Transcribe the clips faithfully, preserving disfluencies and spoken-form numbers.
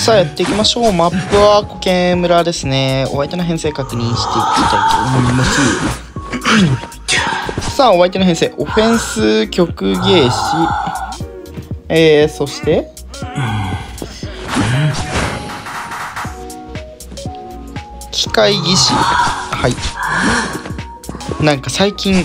さあやっていきましょう。マップは苔村ですね。お相手の編成確認していきたいと思います。さあお相手の編成、オフェンス曲芸師、えー、そして機械技師。はい。なんか最近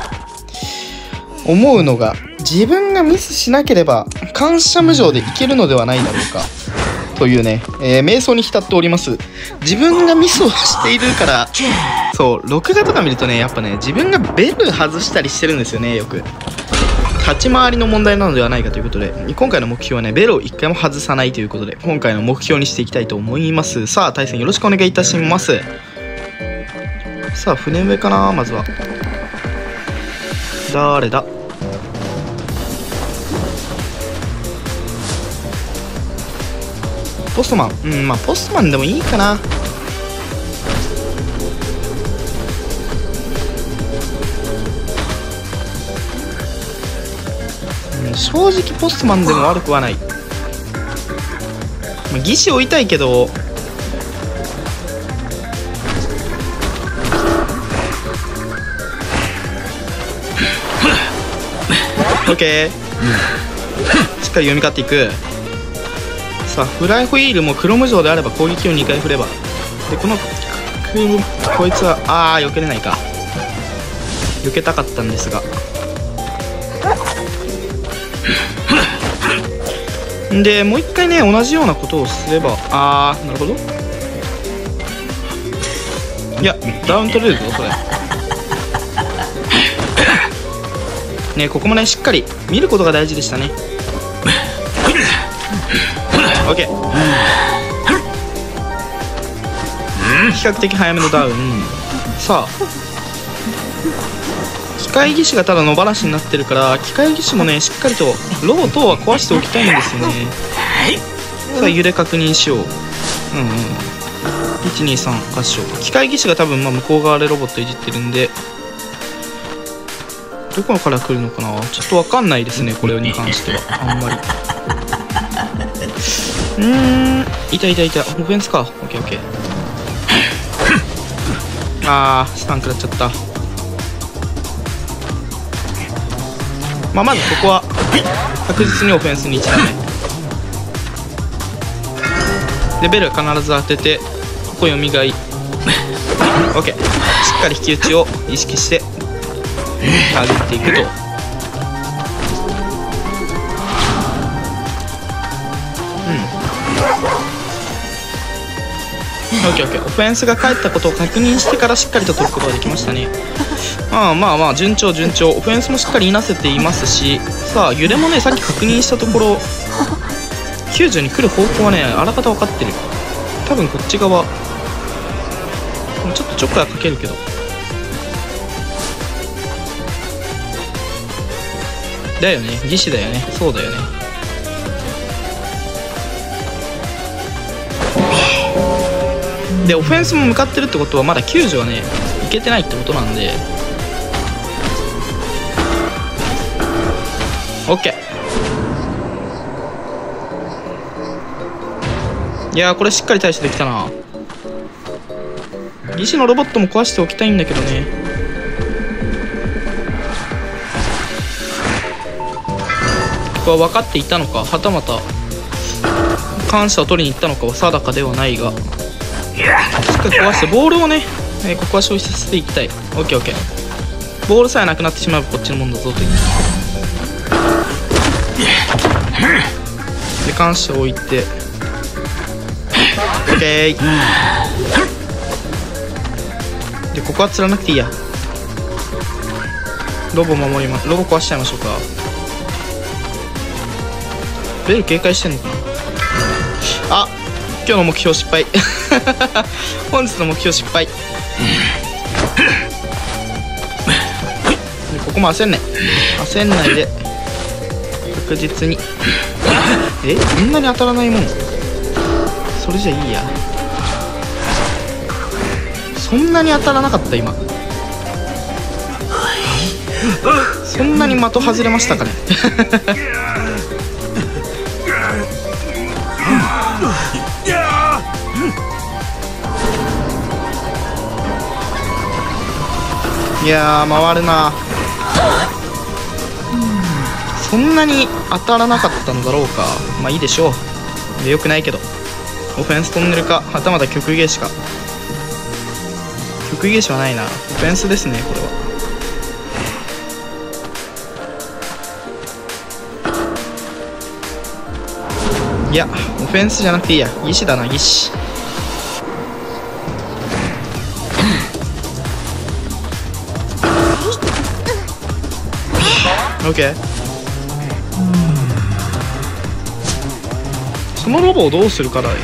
思うのが、自分がミスしなければ感謝無常でいけるのではないだろうかというね、えー、瞑想に浸っております。自分がミスをしているから、そう録画とか見るとね、やっぱね自分がベル外したりしてるんですよね。よく立ち回りの問題なのではないかということで、今回の目標はね、ベルを一回も外さないということで、今回の目標にしていきたいと思います。さあ対戦よろしくお願いいたします。さあ船上かな。まずは誰だ。ポストマン。うん、まあポストマンでもいいかな。うん、正直ポストマンでも悪くはない。まあ、義手追いたいけど、オッケー、しっかり読み勝っていく。さあフライホイールも黒無常であれば攻撃をにかい振れば、でこのこいつはああ避けれないか。避けたかったんですが、でもう一回ね同じようなことをすれば、ああなるほど。いやダウン取れるぞこれね。ここもねしっかり見ることが大事でしたね。オッケー、比較的早めのダウン。さあ機械技師がただ野放しになってるから、機械技師もねしっかりとロボ等は壊しておきたいんですよね。さあ揺れ確認しよう。うんうん、いちにさん合唱。機械技師が多分まあ向こう側でロボットいじってるんで、どこから来るのかな、ちょっと分かんないですねこれに関してはあんまり。うーん、いたいたいた。オフェンスか。オッケーオッケー。あースタン食らっちゃった。まあまずここは確実にオフェンスにいちだね。でベル必ず当てて、ここ読みがい。オッケー、しっかり引き打ちを意識してターゲっていくと。オッケーオッケー。オフェンスが返ったことを確認してからしっかりと取ることができましたね。まあまあまあ順調順調。オフェンスもしっかりいなせていますし、さあ揺れもねさっき確認したところきゅうじゅうに来る方向はねあらかた分かってる。多分こっち側ちょっとチョッカーかけるけど、だよね義士だよね。そうだよね。でオフェンスも向かってるってことはまだきゅうじゅうはねいけてないってことなんで、 OK。 いやーこれしっかり対処できたな。義士のロボットも壊しておきたいんだけどね。ここは分かっていたのか、はたまた感謝を取りに行ったのかは定かではないが、しっかり壊してボールをね、えー、ここは消費させていきたい。 オーケーオーケー。 ボールさえなくなってしまえばこっちのもんだぞという。で感謝を置いて オーケー。 でここは釣らなくていいや。ロボ守ります。ロボ壊しちゃいましょうか。ベル警戒してんのかな。あ、今日の目標失敗本日の目標失敗でここも焦んない焦んないで確実にえそんなに当たらないもん。それじゃいいや。そんなに当たらなかった今。そんなに的外れましたかねいやー回るな。そんなに当たらなかったのだろうか。まあいいでしょう。でよくないけど、オフェンストンネルか、はたまた曲芸師か。曲芸師はないな、オフェンスですねこれは。いやオフェンスじゃなくていいや、義士だな、義士。オッケー。そのロボをどうするかだよな。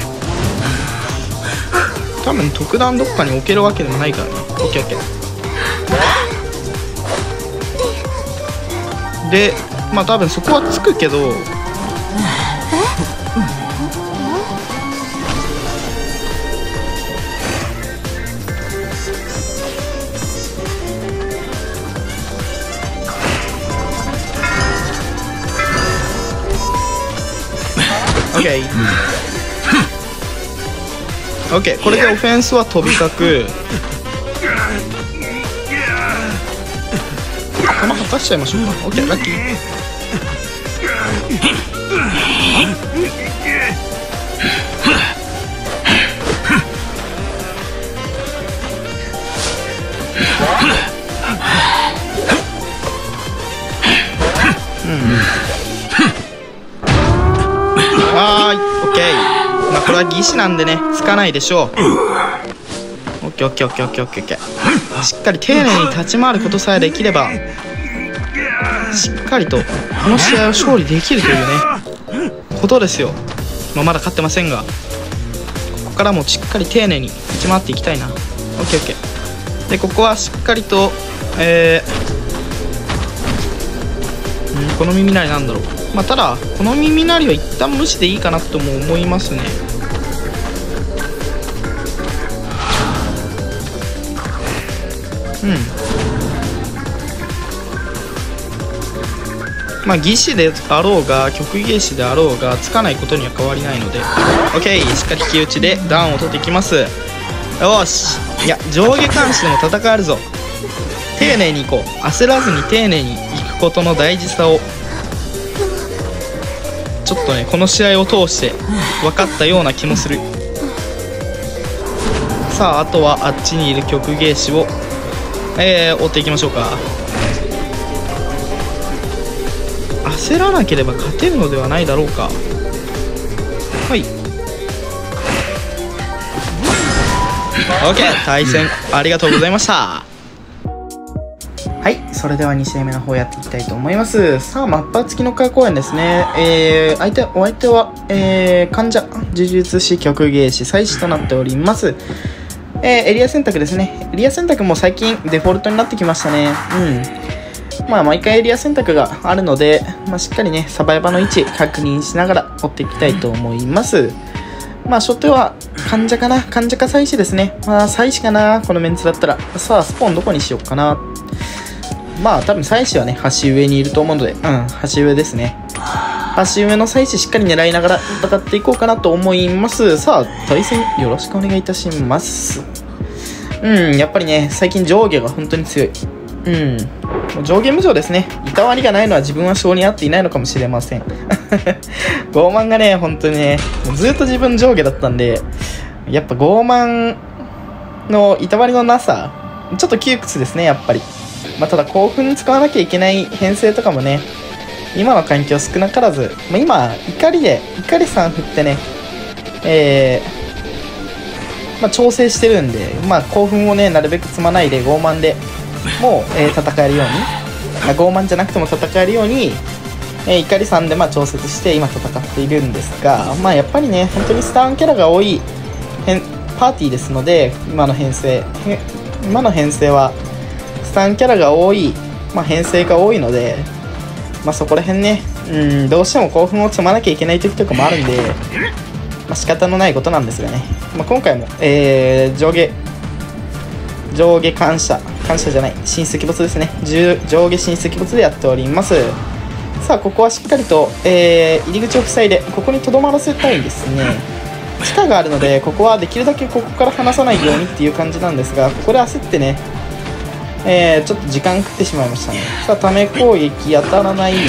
多分特段どっかに置けるわけでもないからね。オッケーオッケー。でまあ多分そこはつくけど、オッケーオッケー。これでオフェンスは飛び角。頭はかしちゃいましょうか。オッケーラッキー。はーい、オッケー。まあこれは義士なんでね、つかないでしょう。オッケーオッケーオッケーオッケーオッケーオッケー。しっかり丁寧に立ち回ることさえできれば、しっかりとこの試合を勝利できるというねことですよ。まあ、まだ勝ってませんが、ここからもしっかり丁寧に立ち回っていきたいな。オッケーオッケー。でここはしっかりと、えー、うんこの耳鳴りなんだろう。まあただこの耳鳴りは一旦無視でいいかなとも思いますね。うんまあ義士であろうが曲芸師であろうがつかないことには変わりないので OK。 しっかり引き打ちでダウンを取っていきます。よし、いや上下監視でも戦えるぞ。丁寧にいこう。焦らずに丁寧にいくことの大事さをちょっとねこの試合を通して分かったような気もする。さああとはあっちにいる曲芸師を、えー、追っていきましょうか。焦らなければ勝てるのではないだろうか。はい OK 対戦ありがとうございました。はい、それではに試合目の方やっていきたいと思います。さあ、マッパー付きのカー公演ですね。えー、相手、お相手は、えー、患者、呪術師、曲芸師、祭司となっております。えー、エリア選択ですね。エリア選択も最近デフォルトになってきましたね。うん。まあ、毎回エリア選択があるので、まあ、しっかりね、サバイバの位置確認しながら追っていきたいと思います。まあ、初手は患者かな。患者か祭司ですね。まあ、祭司かな。このメンツだったら。さあ、スポーンどこにしようかな。まあ多分祭司はね端上にいると思うので、うん端上ですね。端上の祭司しっかり狙いながら戦っていこうかなと思います。さあ対戦よろしくお願いいたします。うんやっぱりね最近上下が本当に強い。うん上下無常ですね。いたわりがないのは自分は性に合っていないのかもしれません。傲慢がね本当にねずっと自分上下だったんで、やっぱ傲慢のいたわりのなさちょっと窮屈ですねやっぱり。まあ、ただ興奮使わなきゃいけない編成とかもね今の環境少なからず、まあ、今怒りで怒りさん振ってねえー、まあ、調整してるんで、まあ、興奮をねなるべく積まないで傲慢でもう、えー、戦えるように、まあ、傲慢じゃなくても戦えるように、えー、怒りさんでまあ調節して今戦っているんですが、まあ、やっぱりね本当にスターンキャラが多いパーティーですので今の編成今の編成はスタンキャラが多い、まあ、編成が多いので、まあ、そこら辺ね、うん、どうしても興奮を積まなきゃいけない時とかもあるんで、まあ、仕方のないことなんですがね、まあ、今回も、えー、上下上下感謝感謝じゃない神石没ですね。上下神石没でやっております。さあここはしっかりと、えー、入り口を塞いでここにとどまらせたいですね。地下があるのでここはできるだけここから離さないようにっていう感じなんですが、ここで焦ってねえー、ちょっと時間食ってしまいましたね。さあ、ため攻撃当たらない。うん、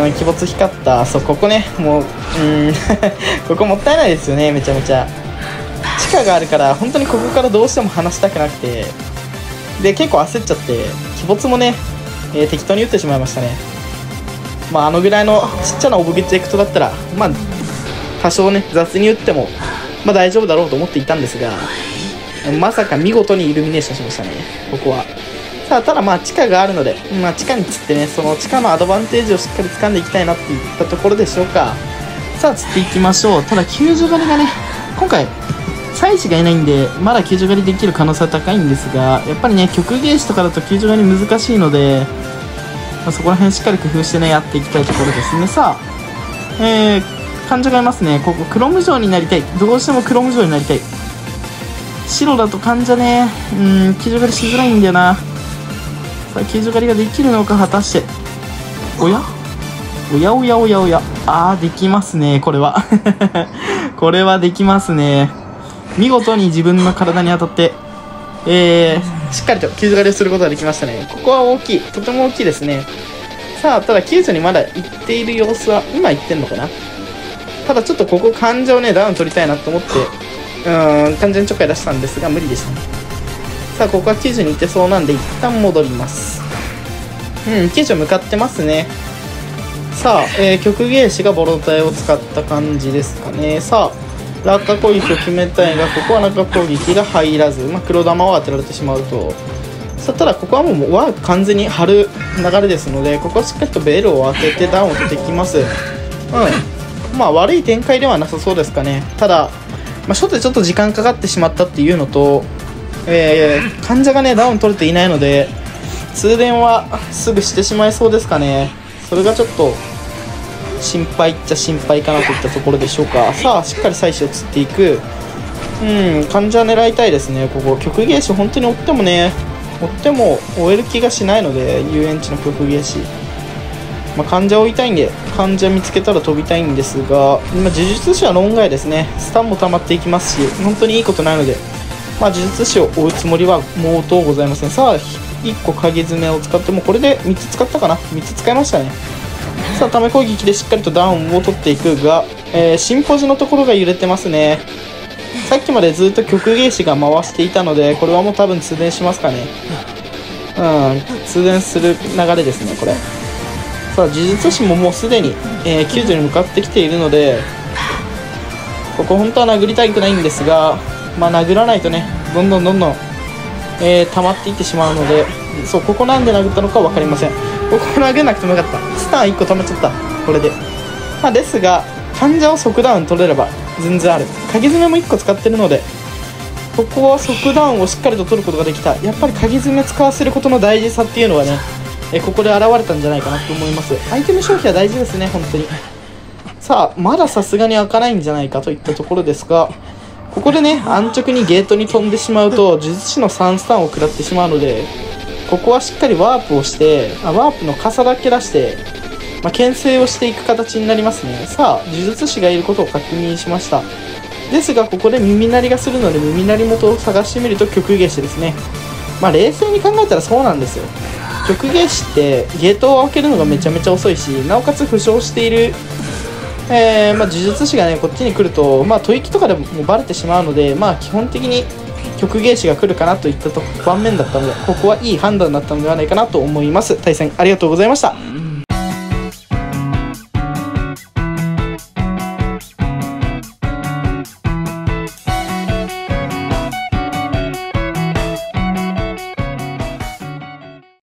鬼没光った。そう、ここね、もう、うん、ここもったいないですよね、めちゃめちゃ。地下があるから、本当にここからどうしても離したくなくて、で、結構焦っちゃって、鬼没もね、えー、適当に打ってしまいましたね。まあ、あのぐらいのちっちゃなオブジェクトだったら、まあ、多少ね、雑に打っても、まあ大丈夫だろうと思っていたんですが、まさか見事にイルミネーションしましたね、ここは。さあ、ただまあ地下があるので、まあ地下に釣ってね、その地下のアドバンテージをしっかり掴んでいきたいなっていったところでしょうか。さあ、釣っていきましょう。ただ、救助狩りがね、今回、祭司がいないんで、まだ救助狩りできる可能性は高いんですが、やっぱりね、曲芸師とかだと救助狩り難しいので、まあ、そこら辺しっかり工夫してね、やっていきたいところですね。さあ、えー、患者がいますね。ここ、クロム城になりたい。どうしてもクロム城になりたい。白だと患者ね、うーん、救助狩りしづらいんだよな。さあ、救助狩りができるのか、果たして。おやおやおやおやおや。あー、できますね、これは。これはできますね。見事に自分の体に当たって、えー、しっかりと救助狩りをすることができましたね。ここは大きい。とても大きいですね。さあ、ただ救助にまだ行っている様子は、今行ってんのかな。ただちょっとここ患者をね、ダウン取りたいなと思って、うーん、患者にちょっかい出したんですが、無理でしたね。さあ、ここは救助に行ってそうなんで、一旦戻ります。うん、救助向かってますね。さあ、えー、曲芸師がボロタイを使った感じですかね。さあ、落下攻撃を決めたいが、ここは落下攻撃が入らず、まあ、黒玉を当てられてしまうと。さあ、ただここはもうワーク完全に張る流れですので、ここはしっかりとベルを当ててダウンを取っていきます。うん。まあ、悪い展開ではなさそうですかね。ただ、まあ、初手ちょっと時間かかってしまったっていうのと、えー、患者がね、ダウン取れていないので、通電はすぐしてしまいそうですかね。それがちょっと、心配っちゃ心配かなといったところでしょうか。さあ、しっかり妻子を釣っていく。うん、患者狙いたいですね、ここ。曲芸師、本当に追ってもね、追っても追える気がしないので、遊園地の曲芸師。まあ、患者を追いたいんで、患者見つけたら飛びたいんですが、今、呪術師は論外ですね。スタンも溜まっていきますし、本当にいいことないので、まあ、呪術師を追うつもりは毛頭ございません。さあ、いっこ鍵爪を使って、もうこれでみっつ使ったかな。みっつ使いましたね。さあ、ため攻撃でしっかりとダウンを取っていくが、えー、進歩時のところが揺れてますね。さっきまでずっと曲芸師が回していたので、これはもう多分通電しますかね。うん、通電する流れですね、これ。さあ、呪術師ももうすでに、えー、救助に向かってきているので、ここ本当は殴りたくないんですが、まあ、殴らないとね、どんどんどんどん、えー、溜まっていってしまうので、そう、ここなんで殴ったのか分かりません。ここ投げなくてもよかった。スタンいっこ溜まっちゃった、これで。まあ、ですが、患者を即ダウン取れれば全然ある。鍵爪もいっこ使ってるので、ここは即ダウンをしっかりと取ることができた。やっぱり鍵爪使わせることの大事さっていうのはね、えここで現れたんじゃないかなと思います。アイテム消費は大事ですね、本当に。さあ、まださすがに開かないんじゃないかといったところですが、ここでね、安直にゲートに飛んでしまうと、呪術師のさんスタンを食らってしまうので、ここはしっかりワープをして、あワープの傘だけ出して、まあ、牽制をしていく形になりますね。さあ、呪術師がいることを確認しました。ですが、ここで耳鳴りがするので、耳鳴り元を探してみると曲芸師ですね。まあ、冷静に考えたらそうなんですよ。曲芸師ってゲートを開けるのがめちゃめちゃ遅いし、なおかつ負傷している、えーまあ、呪術師がね、こっちに来ると、まあ、吐息とかでもバレてしまうので、まあ、基本的に曲芸師が来るかなといったと盤面だったので、ここはいい判断だったのではないかなと思います。対戦ありがとうございました。